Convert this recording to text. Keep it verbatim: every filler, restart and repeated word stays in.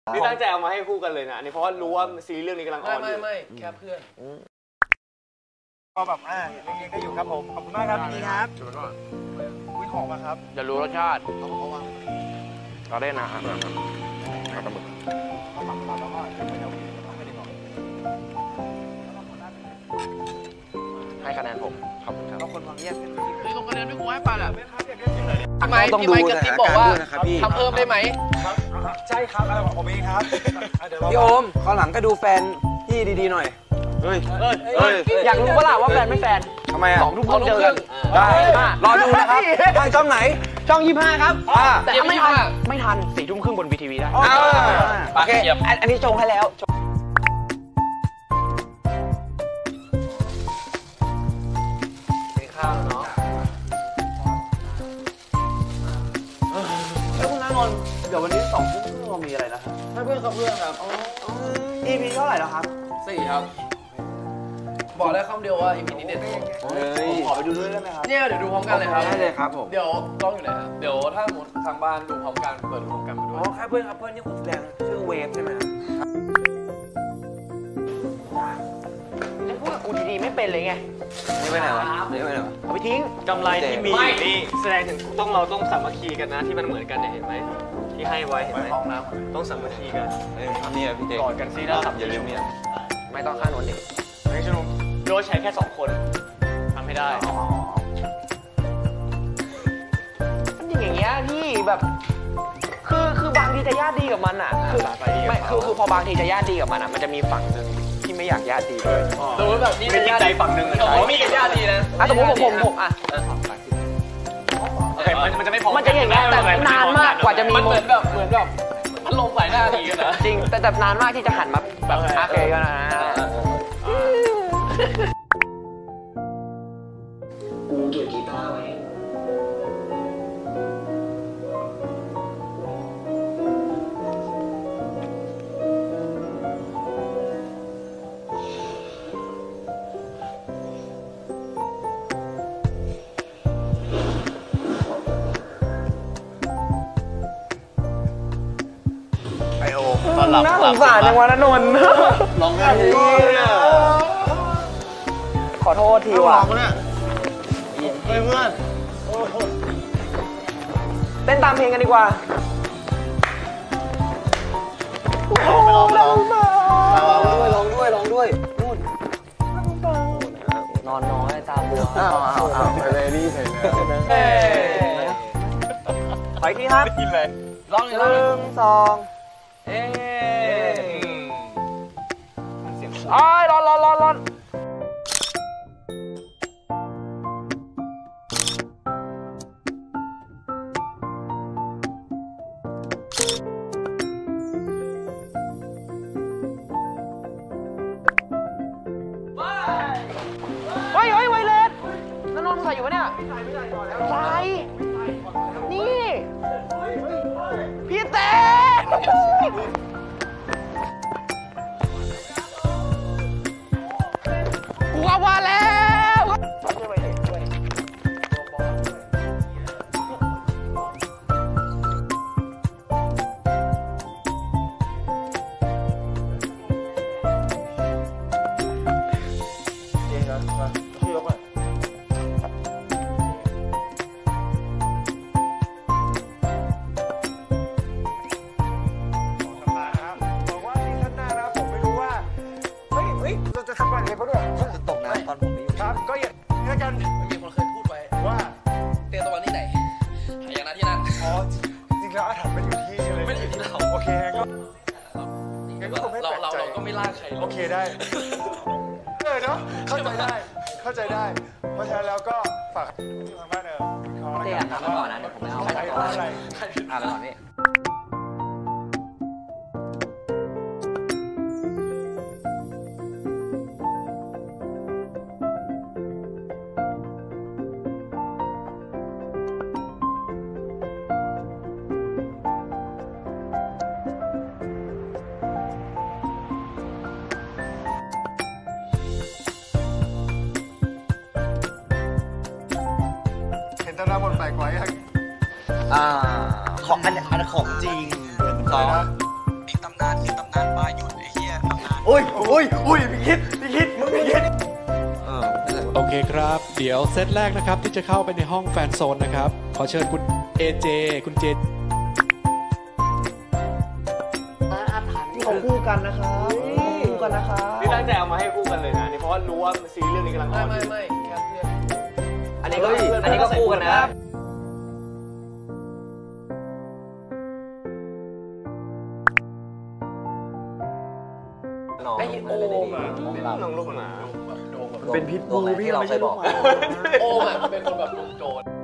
นี่ตั้งใจเอามาให้คู่กันเลยนะอันนี้เพราะว่ารู้ว่าซีรีส์เรื่องนี้กำลังออนอยู่ไม่ไม่แค่เพื่อนก็แบบอ่าเล็กๆก็อยู่ครับผมขอบคุณมากครับพี่ครับจุดก่อนวิ่งของมาครับจะรู้รสชาติเอาเอาวางเราได้นะเอาปลาหมึกเอาปักก่อนแล้วก็ไม่เอาไม่ได้บอกให้คะแนนผมขอบคุณครับบางคนวางแยกเป็นพี่ลงคะแนนไม่กูให้ปลาแหละไม่ครับอยากเรียกที่ไหนพี่ไม้พี่ไม้กระซิบบอกว่าทำเพิ่มได้ไหมครับใช่ครับอะไรบอกผมเองครับพี่โอมข้างหลังก็ดูแฟนพี่ดีๆหน่อยเฮ้ยเฮ้ยอยากรู้ปะล่ะว่าแฟนไม่แฟนทำไมอ่ะสองทุ่มเจอกันได้รอดูนะครับทางช่องไหนช่องยี่ห้าครับแต่ถ้าไม่ทันไม่ทันสี่ทุ่มครึ่งบนวีทีวีได้โอเคอันนี้ชงให้แล้วกินข้าวเนาะแล้วคุณนนท์เดี๋ยววันนี้สองทุ่มครึ่งเรามีอะไรนะครับให้เพื่อนครับเพื่อนครับอีพีเท่าไหร่แล้วครับสี่ครับบอกได้คำเดียวว่าอีพีนี้เด็ดผมขอไปดูด้วยได้ไหมครับเนี่ยเดี๋ยวดูพร้อมกันเลยครับได้เลยครับผมเดี๋ยวกล้องอยู่ไหนครับเดี๋ยวถ้าสมมติทางบ้านดูพร้อมกันเปิดดูพร้อมกันไปด้วยอ๋อแค่เพื่อนครับเพื่อนนี่คุณแสดงชื่อเวฟใช่ไหมครับไอ้พวกกูดีๆไม่เป็นเลยไงนี่ไปไหนวะนี่ไปไหนวะเอาไปทิ้งกำไรที่มีนี่แสดงถึงต้องเราต้องสามัคคีกันนะที่มันเหมือนกันเนี่ยเห็นไหมที่ให้ไว้เห็นไหมต้องสามัคคีกันอันนี้พี่เจกอดกันซีน่าสับอย่าลืมเนี่ยไม่ต้องข้างโน้นดิไม่ใช่โดนใช้แค่สองคนทำให้ได้มันอย่างเงี้ยพี่แบบคือคือบางทีจะญาติดีกับมันอ่ะคือไม่คือคือพอบางทีจะญาติดีกับมันอ่ะมันจะมีฝั่งนึงที่ไม่อยากญาติดีด้วยสมมติแบบนี้เป็นใจฝั่งนึงสมมติมีญาติดีนะอ่ะสมมติผมผมผมอ่ะโอเคมันจะไม่พอมันจะอย่างเงี้ยแต่นานมากกว่าจะมีมันเหมือนแบบเหมือนแบบมันลงใส่หน้าดีกันนะจริงแต่แต่นานมากที่จะหันมาแบบโอเคก็นะกูเก็บกีตาร์ไว้ไอโอตอนหลับน่าสงสารจังวะนนท์ร้องไห้เลยขอโทษทีว่ะเฮ้ยเพื่อนเต้นตามเพลงกันดีกว่าร้องร้องร้องด้วยร้องด้วยนู่นนอนน้อยตาบัวอ้าวอ้าวอ้าวไปเลยนี่เสร็จแล้วไปที่ครับกินเลยร้องอีกหนึ่งสองเอ๊ไอ้ร้อนร้อนร้อนร้อนเฮ้ยเฮ้ยไวเลสนนท์ใส่อยู่ปะเนี่ยใส่นี่พี่เต้กูว่าว่าแล้วจะทำอะไรเขาด้วยจะตกน้ำตอนผมไม่อยู่ครับก็อย่างนี้กันมีคนเคยพูดไว้ว่าเตียงตะวันที่ไหนหายนะที่นั่นอ๋อจริงแล้วอาถรรพ์มันอยู่ที่อะไรไม่ได้อยู่ที่เราโอเคก็งั้นก็ไม่แปลกใจเราก็ไม่ล่าใครโอเคได้เออเนาะเข้าใจได้เข้าใจได้เพราะฉะนั้นแล้วก็ฝากทางบ้านเออขออะไรกันนะก่อนนะเดี๋ยวผมเอาใครพูดอะไรอ่านไปก่อนนี่ตำนานบนแปลกไว้อ่าของอันอันของจริงสองอีกตำนานอุ้ยอุ้ยอุ้ยพี่คิดพี่คิดมึงพี่คิดโอเคครับ เดี๋ยวเซตแรกนะครับที่จะเข้าไปในห้องแฟนโซนนะครับ ขอเชิญคุณเอเจ คุณเจที่เขาคู่กันนะครับคู่กันนะครับนี่ตั้งใจเอามาให้คู่กันเลยนะนี่เพราะว่ารู้ว่าซีรีส์เรื่องนี้กำลังออนไม่ไม่แค่เพื่อนอันนี้ก็อันนี้ก็คู่กันนะไอโอมอ่ะน้องลูกหมาเป็นพิษบูพี่เราเคยบอกโอมอ่ะเป็นคนแบบลุกโจร